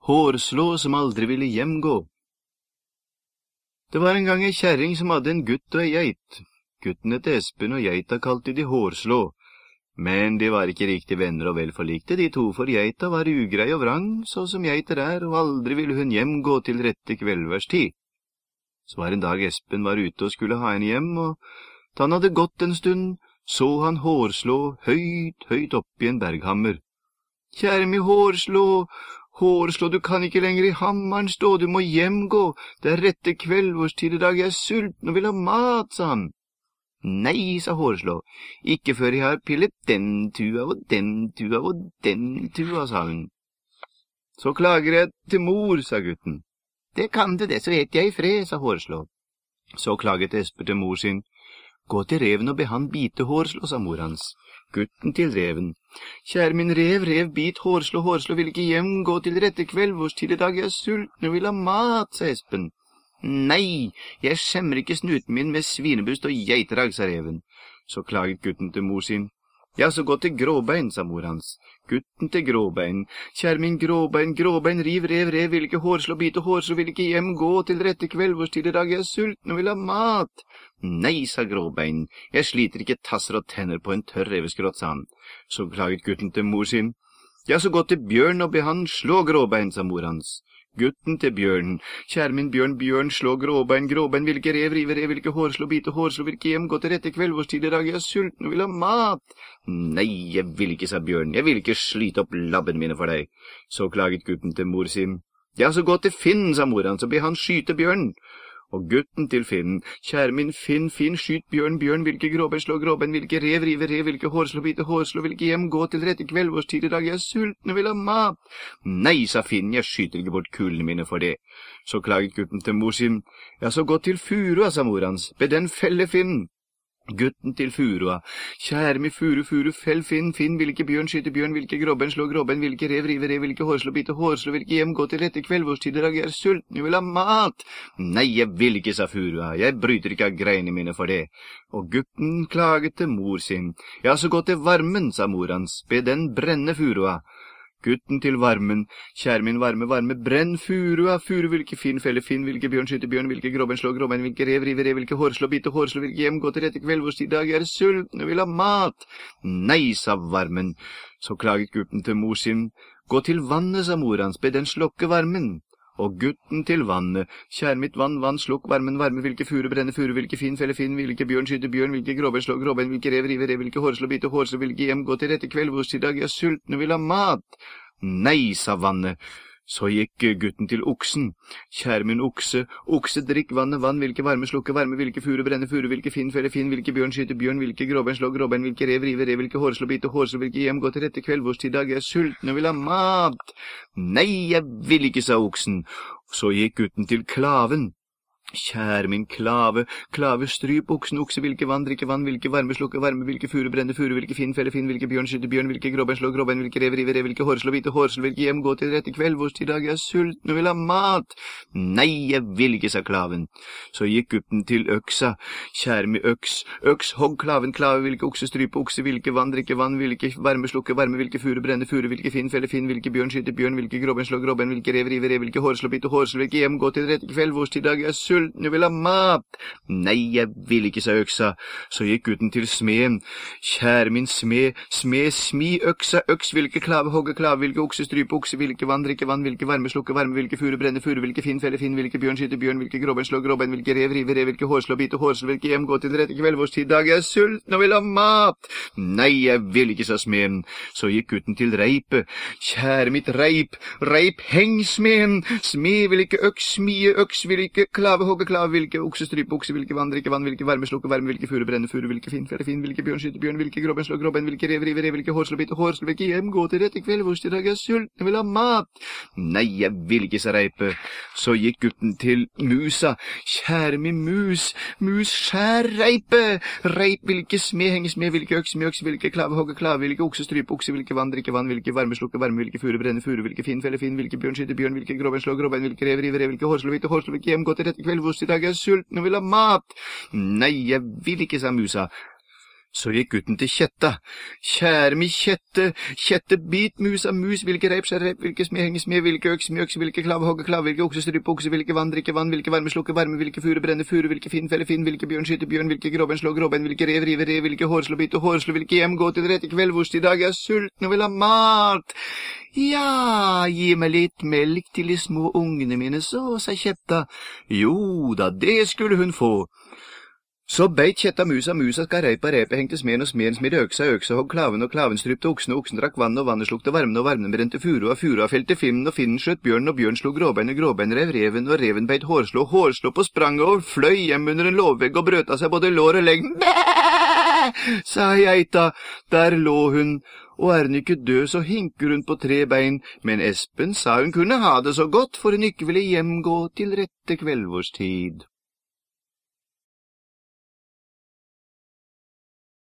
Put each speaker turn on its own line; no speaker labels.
hårslå som aldri ville hjemgå. Det var en gang en kjerring som hadde en gutt og en geit. Gutten het Espen, og geita kalte de hårslå. Men de var ikke riktig venner og vel forlikte, de to, for geita var ugrei og vrang, så som geiter og aldri ville hun hjemgå til rette kveldværstid. Så var en dag Espen var ute og skulle ha en hjem, og da han hadde gått en stund, så han hårslå høyt opp i en berghammer. «Kjære mi hårslå, hårslå, du kan ikke lenger i hammeren stå, du må hjemgå, det er rette kveldvårstid i dag, jeg er sulten og vil ha mat», sa han. «Nei», sa hårslå, «ikke før jeg har pillet den tua og den tua og den tua», sa hun. «Så klager jeg til mor», sa gutten. «Det kan du det, så et jeg i fred», sa hårslå. Så klaget Espen til mor sin. «Gå til reven og be han bite hårslå», sa mor hans. Gutten til reven. «Kjære min rev, bit hårslå, hårslå vil ikke hjem gå til rette kveldvårstid i dag, jeg er sulten og vil ha mat», sa Espen. «Nei, jeg skjemmer ikke snuten min med svinebust og geiterag», sa reven. Så klaget gutten til mor sin. «Ja, så gå til gråbein», sa mor hans. Gutten til gråbein. «Kjære min gråbein, gråbein, riv, rev, vil ikke hårslå, bite hårslå, vil ikke hjem gå til rette kveldvårstid i dag, jeg er sulten og vil ha mat». «Nei», sa gråbein, «jeg sliter ikke tasser og tenner på en tørr reveskrott», sa han. Så klaget gutten til mor sin. «Ja, så gå til bjørn og be han slå gråbein», sa mor hans. Gutten til bjørn. «Kjære min bjørn, bjørn, slå gråbein, gråbein, vil ikke rev, rive, vil ikke hårslå, bite hårslå, vil ikke hjem gå til rette kveldvårstid i dag, jeg er sulten og vil ha mat». «Nei, jeg vil ikke», sa bjørn, «jeg vil ikke slite opp labben mine for deg». Så klaget gutten til mor sin. «Ja, så gå til Finn», sa mor hans, og be han skyte bjørn. Og gutten til Finn. «Kjære min Finn, Finn, skyt bjørn, bjørn, vil ikke gråbein, slå gråbein, vil ikke rev, rive, vil ikke hårslå, bite hårslå, vil ikke hjem gå til rette kveldvårstid i dag, jeg er sulten og vil ha mat». «Nei», sa Finn, «jeg skyter ikke bort kulene mine for det». Så klaget gutten til mor sin. «Ja, så gå til furua», sa mor hans, «be den felle Finn». Gutten til furua. «Kjære mi furu, furu, fell Finn, Finn, vil ikke bjørn skyte bjørn, vil ikke gråbein slå gråbein, vil ikke rev, rive, vil ikke hårslå, bite hårslå, vil ikke hjem gå til rette kveldvårstid i dag, jeg er sulten, jeg vil ha mat». «Nei, jeg vil ikke», sa furua, «jeg bryter ikke av greinene mine for det». Og gutten klaget til mor sin. «Ja, så gå til varmen», sa mor hans, «be den brenne furua». Gutten til varmen. «Kjære min varme, varme, brenn furua, furu vil ikke Finn felle Finn, vil ikke bjørn skyte bjørn, vil ikke gråbein slå gråbein, vil ikke rev, rive, vil ikke hårslå, bite hårslå, vil ikke hjem gå til rette kveldvårstid i dag, jeg er sulten og vil ha mat». «Nei», sa varmen. Så klaget gutten til mor sin. «Gå til vannet», sa mor hans, «be den slokke varmen». Og gutten til vannet. «Kjære mitt vann, vann, slukk varmen, varme, vil ikke furu brenne furu, vil ikke Finn felle Finn, vil ikke bjørn skyte bjørn, vil ikke gråbein slå gråbein, vil ikke rev, rive, vil ikke hårslå, bite hårslå, vil ikke hjem gå til rette kveldvårstid i dag, jeg er sulten og vil ha mat». «Nei», sa vannet. Så gikk gutten til oksen. «Kjære min okse, okse, drikk vannet, vann, vil ikke varme, slukke varme, vil ikke furu brenne furu, vil ikke Finn felle Finn, vil ikke bjørn skyte bjørn, vil ikke gråbein slå gråbein, vil ikke rev, rive, vil ikke hårslå, bite hårslå, vil ikke hjem gå til rette kveldvårstid i dag, jeg er sulten og vil ha mat». «Nei, jeg vil ikke», sa oksen. Så gikk gutten til klaven. «Kjære min klave, klave, stryp oksen, okse, vil ikke vann, drikke vann, vil ikke varme, slukke varme, vil ikke furu brenne furu, vil ikke Finn felle Finn, vil ikke bjørn skyte bjørn, vil ikke gråbein slå gråbein, vil ikke rev, rive, vil ikke hårslå, bite hårslå, vil ikke hjem gå til rette kveldvårstid i dag, jeg er sulten og vil ha mat». «Nei, jeg vil ikke», sa klaven. Så gikk gutten til øksa. «Kjære min øks, øks, hogg klaven, klave, vil ikke okse, strype okse, vil ikke vann, drikke vann, vil ikke varme, slukke varme, vil ikke furu brenne furu, vil ikke Finn felle Finn, vil ikke bjørn skyte bjørn, vil ikke gråbein slå gråbein, vil ikke rev, rive, vil ikke hårslå, bite hårslå, vil ikke hjem gå til rette kveldvårstid i dag, jeg er sulten og vil ha mat». «Nei, jeg vil ikke», sa øksa. Så gikk gutten til smeden. «Kjære min smed, smed, smi øksa, øks, vil ikke klave, hogge klave, vil ikke okse, strype okse, vil ikke vann, drikke vann, vil ikke varme, slukke varme, vil ikke furu brenne furu, vil ikke Finn felle Finn, vil ikke bjørn skyte bjørn, vil ikke gråbein slå gråbein, vil ikke rev, rive, vil ikke hårslå, bite hårslå, vil ikke hjem gå til rette kveldvårstid i dag, jeg er sulten og vil ha mat». «Nei, jeg vil ikke», sa smeden. Så gikk gutten til reipet. «Kjære mitt reip, reip, heng smeden, smed vil ikke øks, smie øks, vil ikke klave, hogge klave, vil ikke okse, strype okse, vil ikke vann, drikke vann, vil ikke varme, slukke varme, vil ikke furu brenne furu, vil ikke Finn felle Finn, vil ikke bjørn skyte bjørn, vil ikke gråbein slå gråbein, vil ikke rev, rive, vil ikke hårslå, bite hårslå, vil ikke hjem gå til rette kveldvårstid i dag, jeg er sulten og vil ha mat». «Nei, jeg vil ikke», sa reipet. Så gikk gutten til musa. «Kjære min mus, mus, skjær reipet, reip, vil ikke smed, henge smed, vil ikke øks, smed øks, vil ikke klave, hogge klave, vil ikke okse, strype okse, vil ikke vann, drikke vann, vil ikke varme, slukke varme, vil ikke furu brenne furu, vil ikke Finn felle Finn, vil ikke bjørn skyte bjørn, vil ikke gråbein slå gråbein, vil ikke rev, rive, vil ikke hårslå, bite hårslå, vil ikke hjem gå til rette kveldvårstid i dag, jeg er sulten og vil ha mat». «Nei, jeg vil ikke», sa musa. Så gikk gutten til Kjetta. Kjære mi Kjette, Kjette, bit mus av mus, hvilke reip skjær reip, hvilke smed henge smed, hvilke øks mi øks, hvilke klave hogge klave, hvilke okse strype okse, hvilke vann drikke vann, hvilke varme slukke varme, hvilke fure brenne fure, hvilke finn felle finn, hvilke bjørn skyte bjørn, hvilke gråbein slå gråbein, hvilke rev rive rev, hvilke hårslå bite hårslå, hvilke hjem gå til rette kveldvorst, i dag jeg er sulten og vil ha mat. Ja, gi meg litt melk til de små ungene mine, så, sa Kjetta. Jo da, det skulle hun få. Så beit Kjetta musa skal reipa reipet hengte smeden og smeden smirde øksa hogg klaven og klaven strypte oksen og oksen drakk vann og vannet slukte varmen og varmen brente furu og felte finnen og finnen skjøt bjørnen og bjørn slo gråbein og gråbein rev reven og reven beit hårslå på sprang og fløy hjem under en låvvegg og brøt av seg både lår og legg. Bæ, sa geita, der lå hun. Og er hun ikke død, så hinker hun på 3 bein, men Espen sa hun kunne ha det så godt, for hun ikke ville hjem gå til rette kveldvorstid.